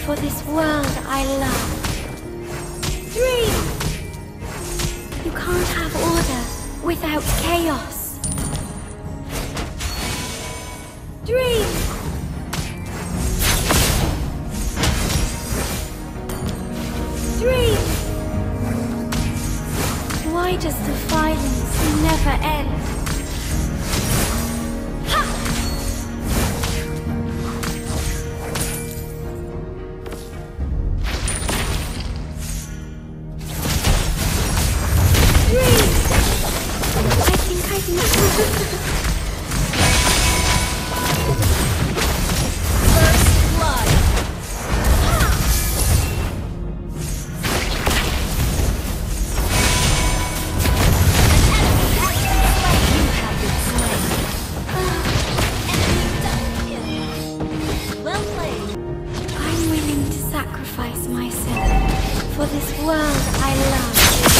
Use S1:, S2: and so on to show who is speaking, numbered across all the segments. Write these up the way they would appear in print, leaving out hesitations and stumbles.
S1: for this world I love. Dream! You can't have order without chaos. Dream! Dream! Why does the violence never end? For this world I love.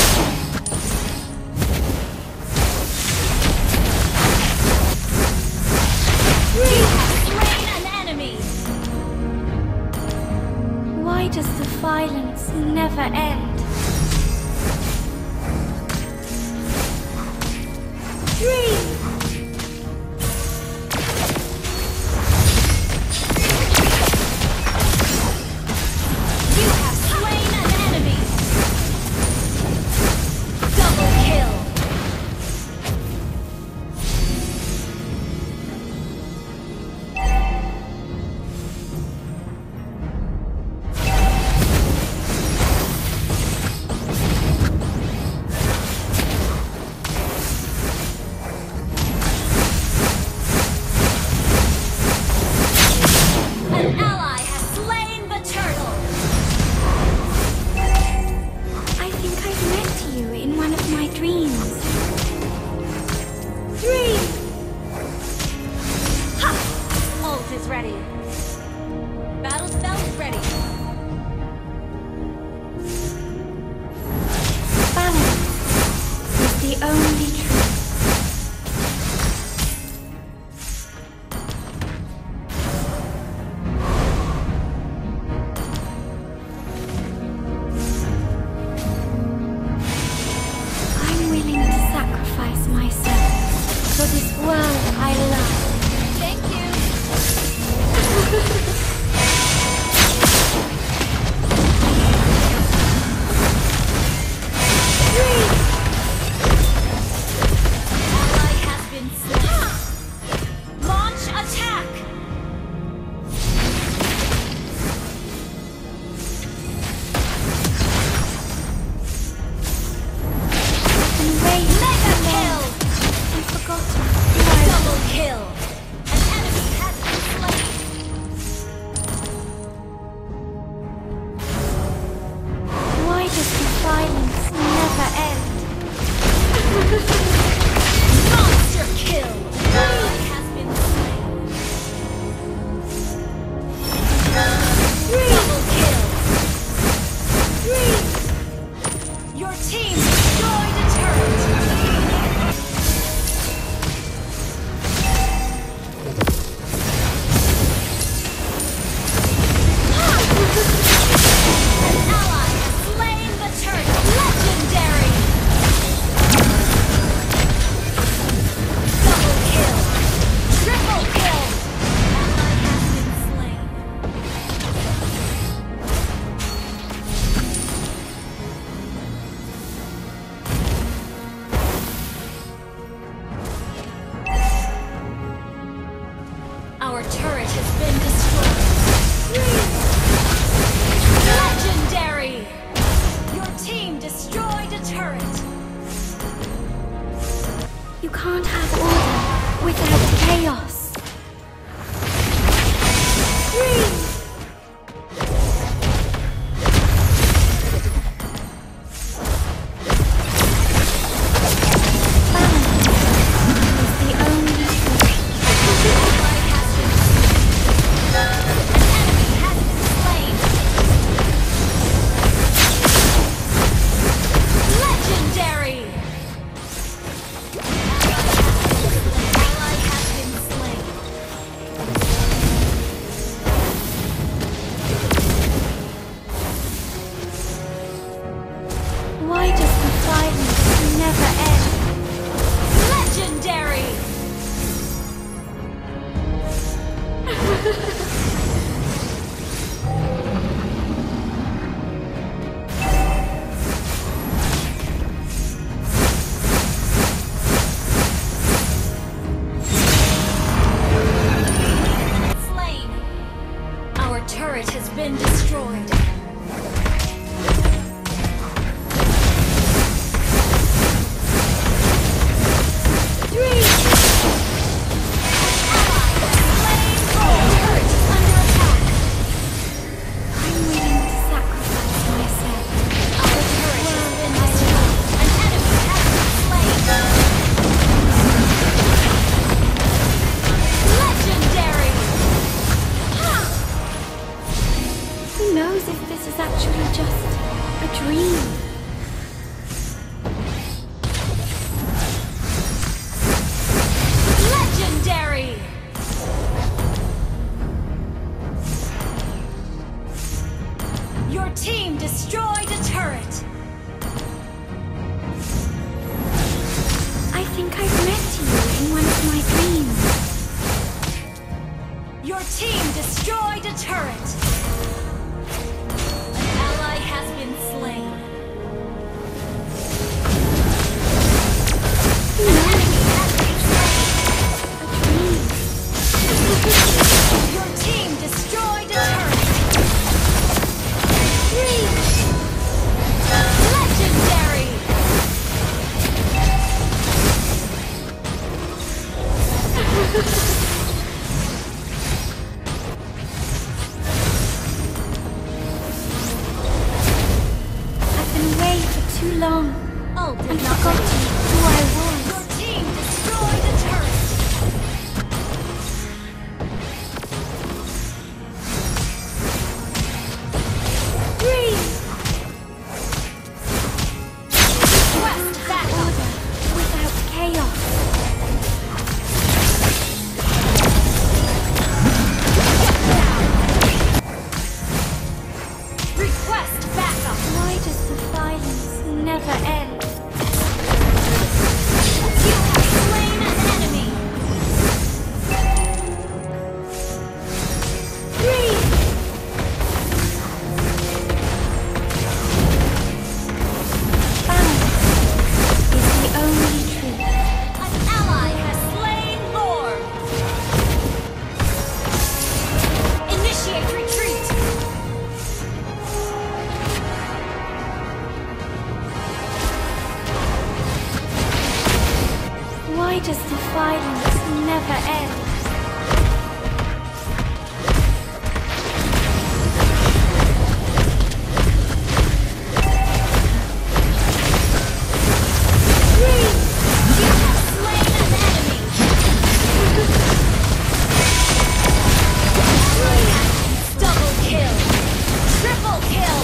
S1: You have slain an enemy. Why does the violence never end? Dream! Ready. Battle spell ready. Balance is the only truth. I'm willing to sacrifice myself for this world I love. Thank you. Slain. Our turret has been destroyed. Who knows if this is actually just a dream? Legendary! Your team destroyed a turret! I think I've met you in one of my dreams. Your team destroyed a turret! Has been slain. An enemy has been slain. Your team destroyed a turret. Legendary. Too long and forgotten who I was. Your team destroyed a turret. Request backup without chaos. Request backup. Why does the violence never end? You have slain an enemy! Balance is the only truth. An ally has slain Lord! Initiate retreat! Why does the violence never end? You have slain an enemy! Double kill! Triple kill!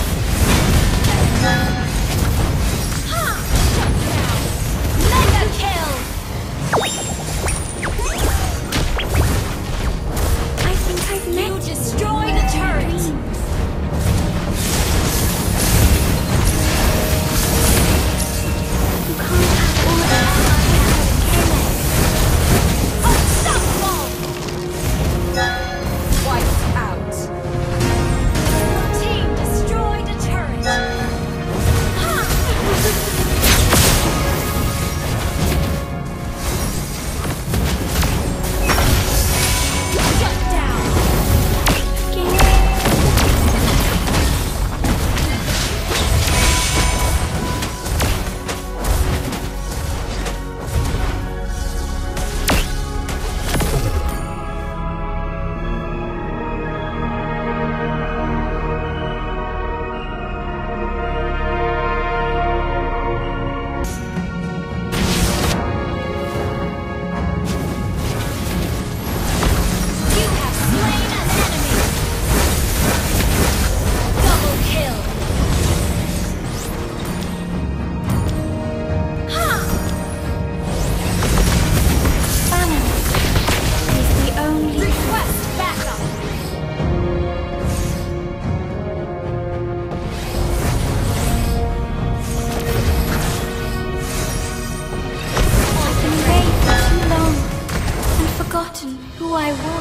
S1: Shut down! Mega kill! I think I've met you. Destroyed a turret. You can't have order without chaos. Unstoppable! Wiped out. Your team destroyed a turret. Shut down! You have slain an enemy! Double kill! Balance is the only request backup. I've been away for too long and forgotten who I was.